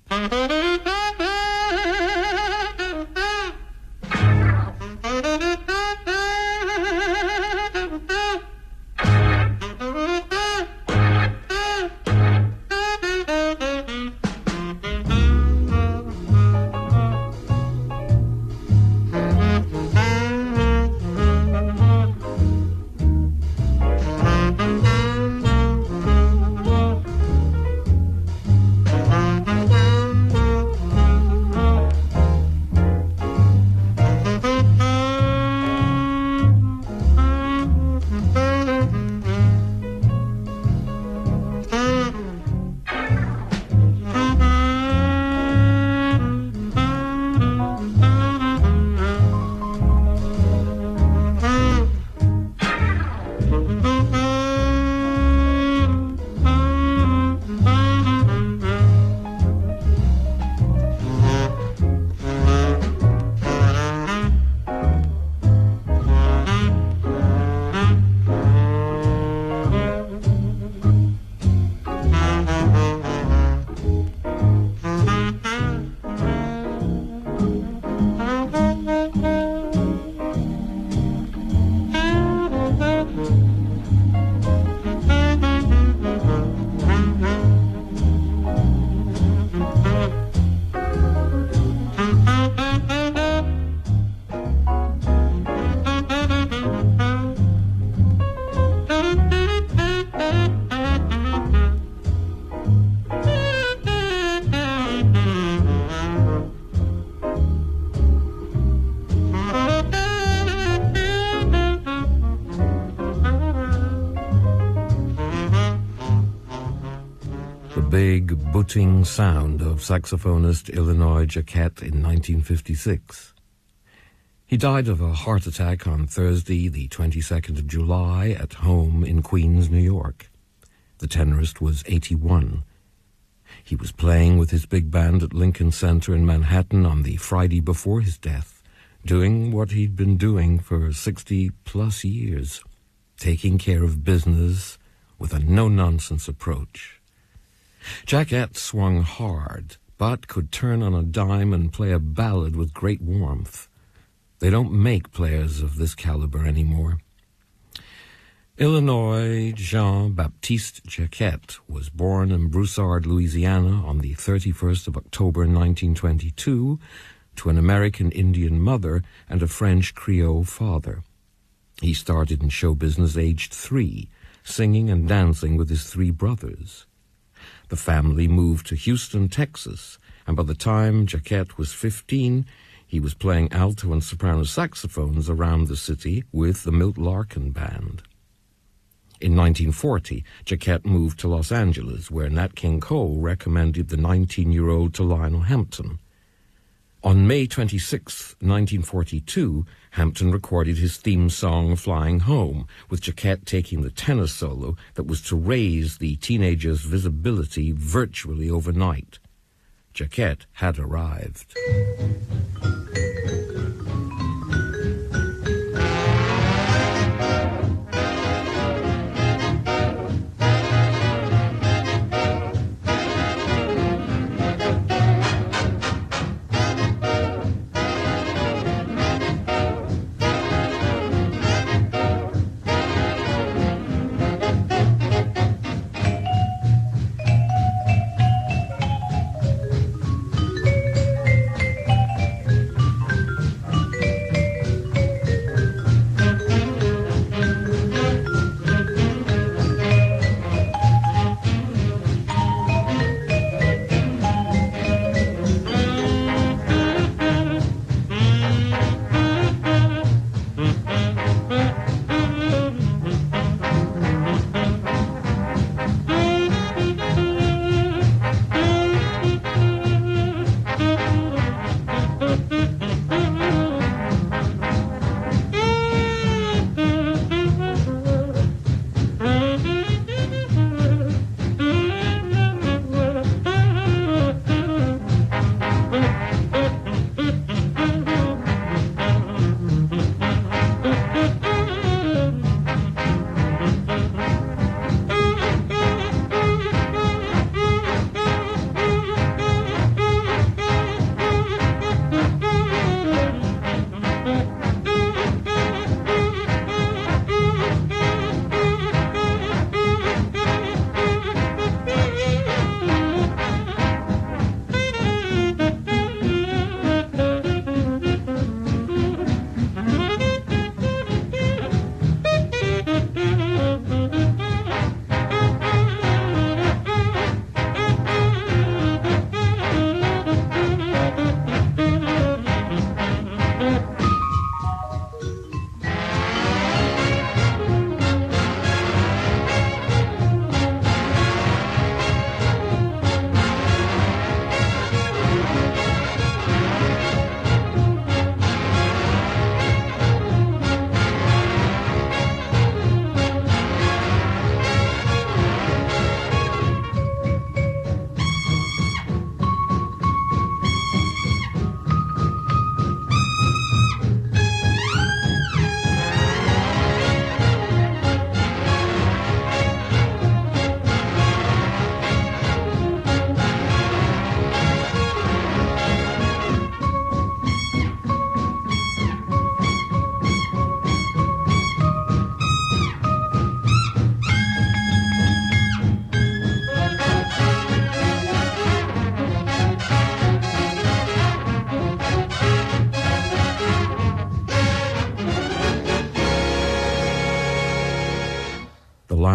Big, booting sound of saxophonist Illinois Jacquet in 1956. He died of a heart attack on Thursday, the 22nd of July, at home in Queens, New York. The tenorist was 81. He was playing with his big band at Lincoln Center in Manhattan on the Friday before his death, doing what he'd been doing for 60-plus years, taking care of business with a no-nonsense approach. Jacquet swung hard, but could turn on a dime and play a ballad with great warmth. They don't make players of this caliber anymore. Illinois Jean-Baptiste Jacquet was born in Broussard, Louisiana on the 31st of October 1922 to an American Indian mother and a French Creole father. He started in show business aged 3, singing and dancing with his 3 brothers. The family moved to Houston, Texas, and by the time Jacquet was 15, he was playing alto and soprano saxophones around the city with the Milt Larkin Band. In 1940, Jacquet moved to Los Angeles, where Nat King Cole recommended the 19-year-old to Lionel Hampton. On May 26, 1942, Hampton recorded his theme song, Flying Home, with Jacquet taking the tenor solo that was to raise the teenager's visibility virtually overnight. Jacquet had arrived.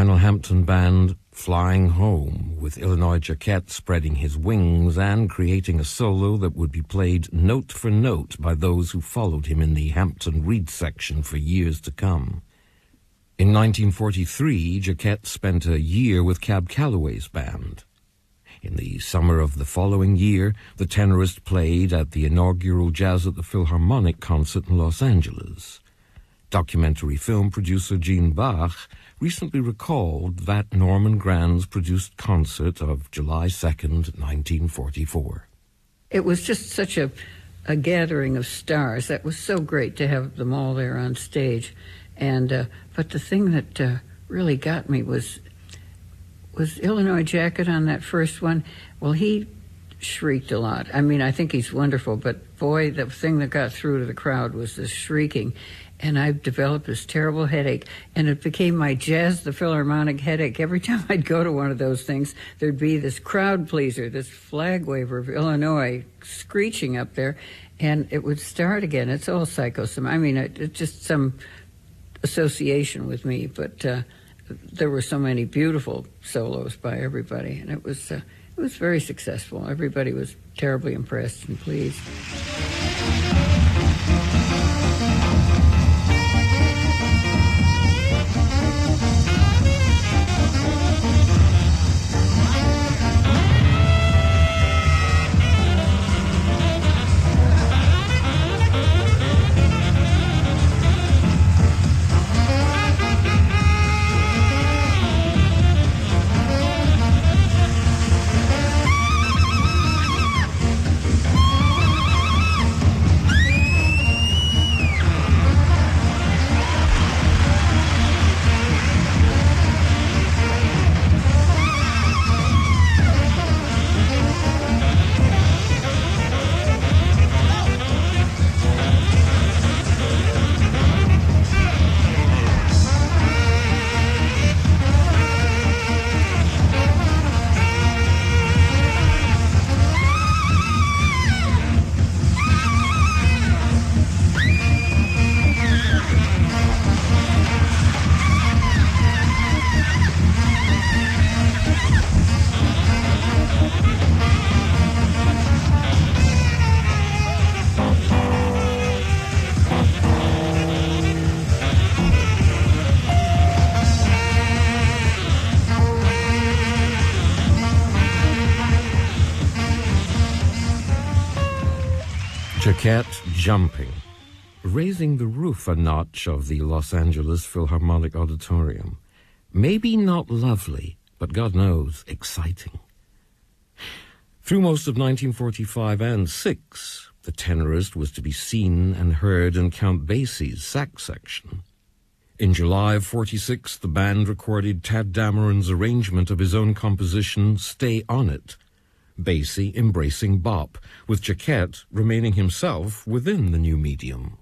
Lionel Hampton Band flying home, with Illinois Jacquet spreading his wings and creating a solo that would be played note for note by those who followed him in the Hampton Reed section for years to come. In 1943, Jacquet spent a year with Cab Calloway's band. In the summer of the following year, the tenorist played at the inaugural Jazz at the Philharmonic concert in Los Angeles. Documentary film producer Gene Bach recently recalled that Norman Granz produced concert of July 2nd, 1944. It was just such a gathering of stars. That was so great to have them all there on stage. And but the thing that really got me was Illinois Jacquet on that first one. Well, he shrieked a lot. I mean, I think he's wonderful, but boy, the thing that got through to the crowd was this shrieking. And I developed this terrible headache, and it became my Jazz the Philharmonic headache. Every time I'd go to one of those things, there'd be this crowd pleaser, this flag waver of Illinois screeching up there, and it would start again. It's all psychosomatic. I mean, it's just some association with me, but there were so many beautiful solos by everybody, and it was very successful. Everybody was terribly impressed and pleased. Jacquet jumping, raising the roof a notch of the Los Angeles Philharmonic Auditorium. Maybe not lovely, but God knows, exciting. Through most of 1945 and 6, the tenorist was to be seen and heard in Count Basie's sax section. In July of 46, the band recorded Tad Dameron's arrangement of his own composition, Stay On It, Basie embracing bop, with Jacquet remaining himself within the new medium.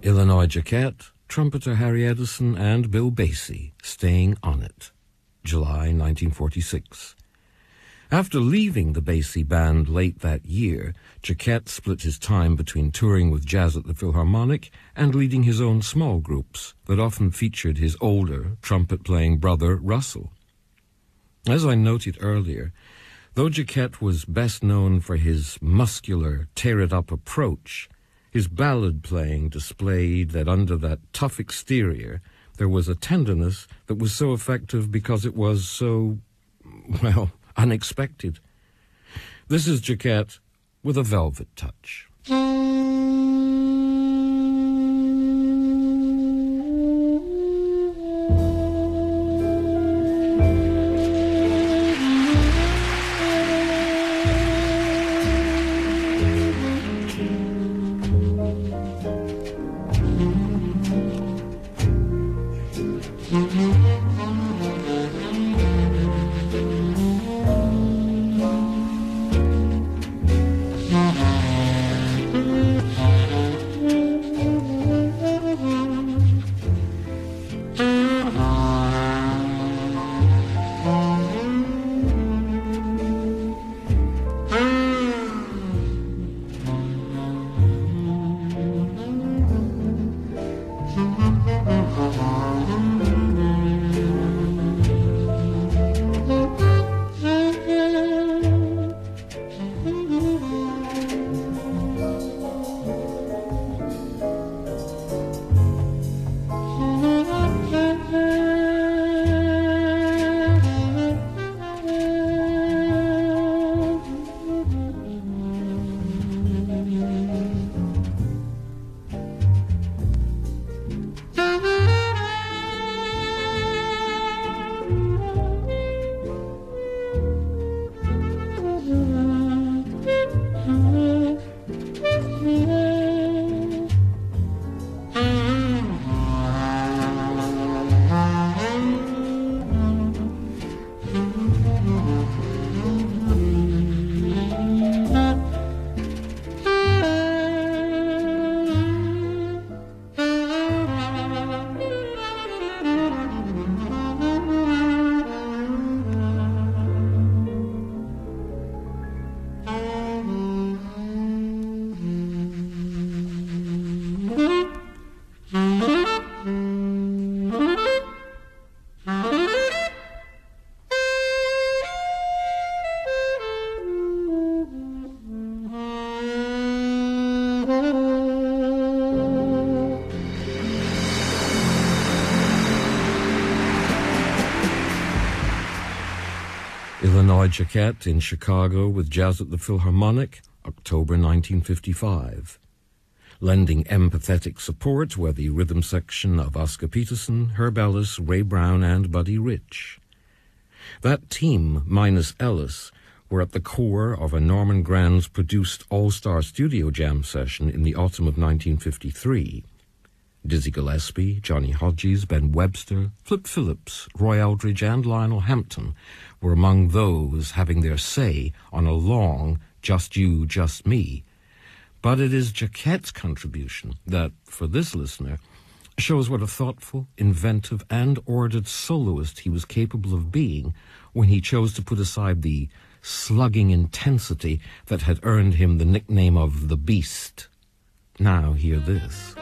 Illinois Jacquet, trumpeter Harry Edison, and Bill Basie, Staying on It, July 1946. After leaving the Basie Band late that year, Jacquet split his time between touring with Jazz at the Philharmonic and leading his own small groups that often featured his older, trumpet-playing brother, Russell. As I noted earlier, though Jacquet was best known for his muscular, tear-it-up approach, his ballad playing displayed that under that tough exterior there was a tenderness that was so effective because it was so, well, unexpected. This is Jacquet with a velvet touch. Illinois Jacquet in Chicago with Jazz at the Philharmonic, October 1955. Lending empathetic support were the rhythm section of Oscar Peterson, Herb Ellis, Ray Brown, and Buddy Rich. That team, minus Ellis, were at the core of a Norman Granz produced all-star studio jam session in the autumn of 1953. Dizzy Gillespie, Johnny Hodges, Ben Webster, Flip Phillips, Roy Eldridge, and Lionel Hampton were among those having their say on a long Just You, Just Me. But it is Jacquet's contribution that, for this listener, shows what a thoughtful, inventive, and ordered soloist he was capable of being when he chose to put aside the slugging intensity that had earned him the nickname of the Beast. Now hear this.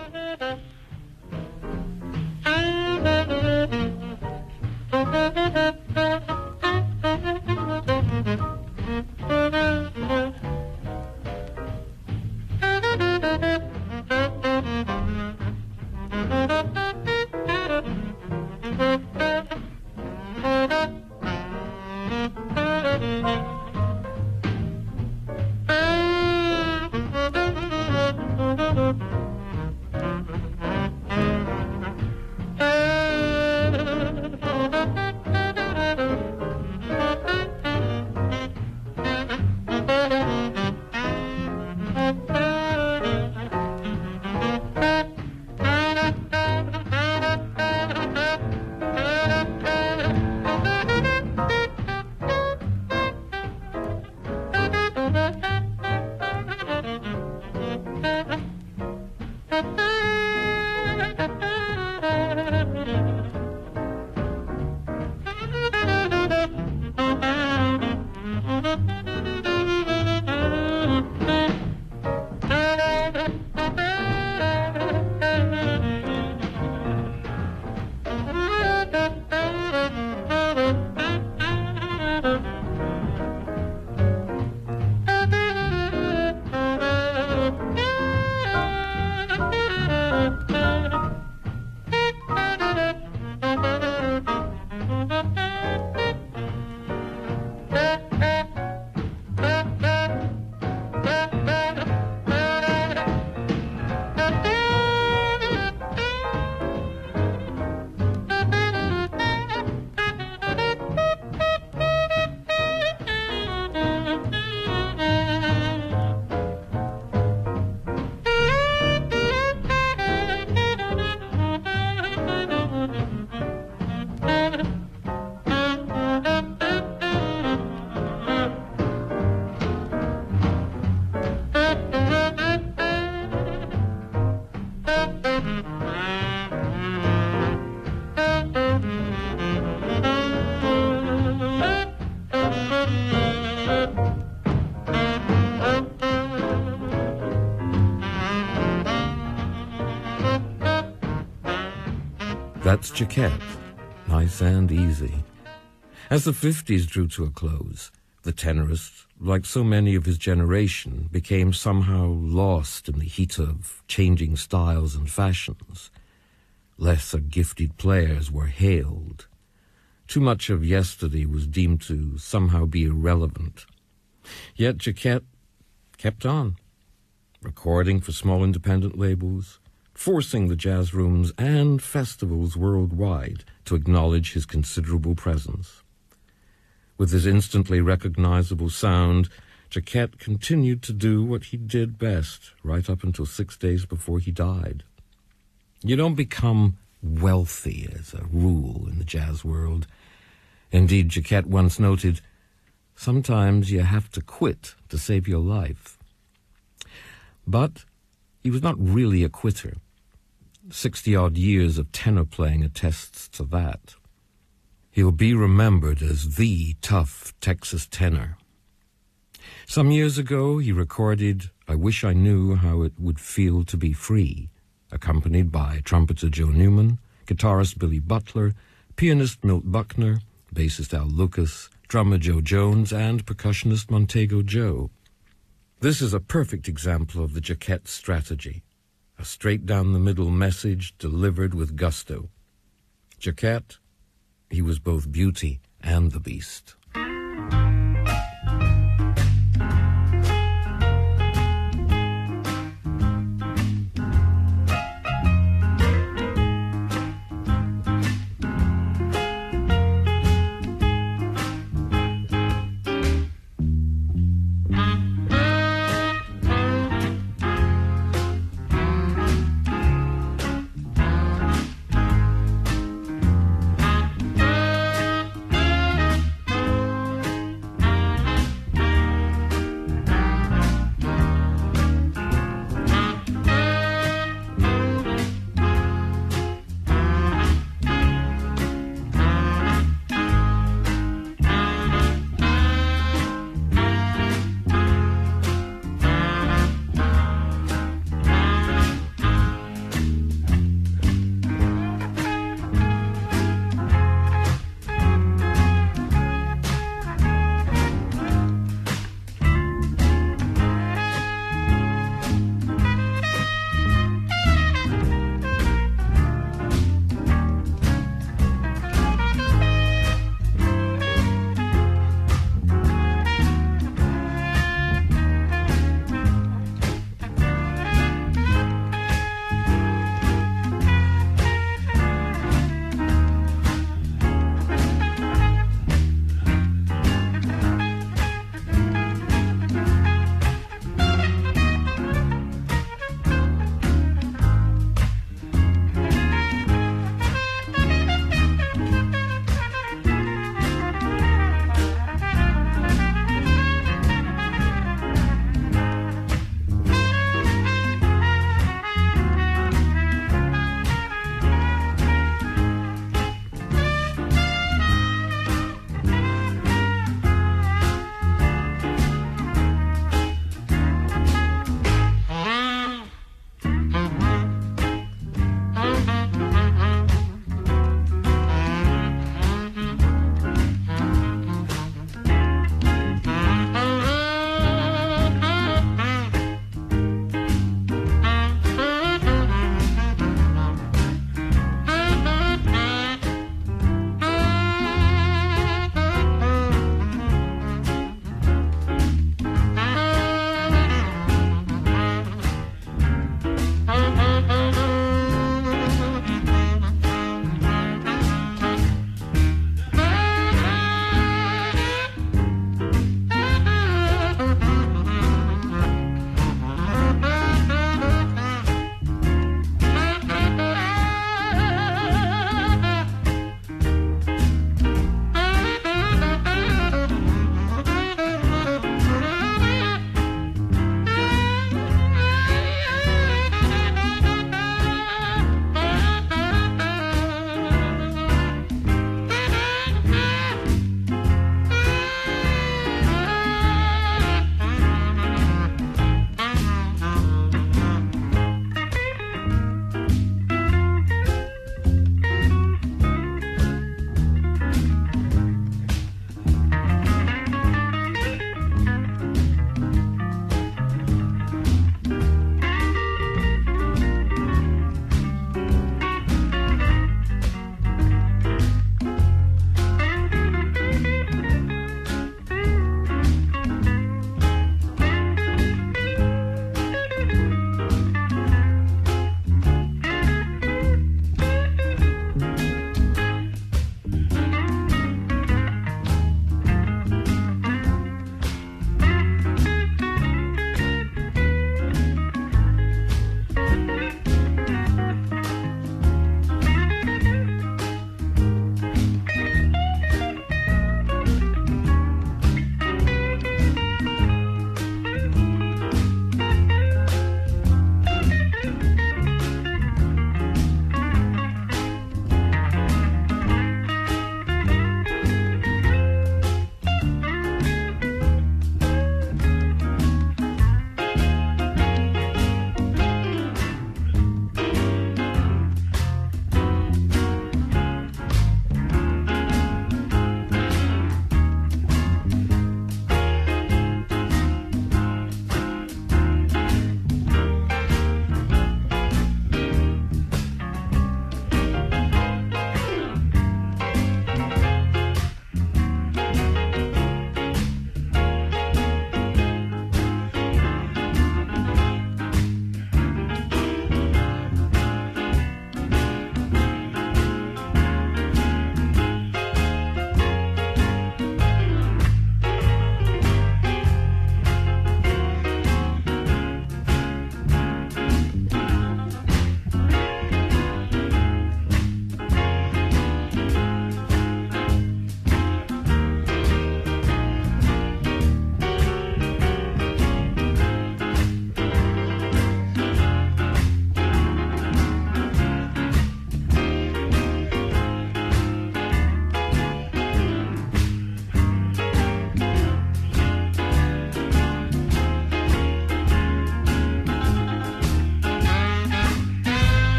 That's Jacquette, nice and easy. As the 50s drew to a close, the tenorist, like so many of his generation, became somehow lost in the heat of changing styles and fashions. Lesser gifted players were hailed. Too much of yesterday was deemed to somehow be irrelevant. Yet Jacquette kept on, recording for small independent labels, forcing the jazz rooms and festivals worldwide to acknowledge his considerable presence. With his instantly recognizable sound, Jacquette continued to do what he did best right up until 6 days before he died. You don't become wealthy as a rule in the jazz world. Indeed, Jacquette once noted, sometimes you have to quit to save your life. But he was not really a quitter. 60-odd years of tenor playing attests to that. He'll be remembered as the tough Texas tenor. Some years ago, he recorded I Wish I Knew How It Would Feel to Be Free, accompanied by trumpeter Joe Newman, guitarist Billy Butler, pianist Milt Buckner, bassist Al Lucas, drummer Joe Jones, and percussionist Montego Joe. This is a perfect example of the Jacquette strategy, a straight-down-the-middle message delivered with gusto. Jacquette, he was both beauty and the beast.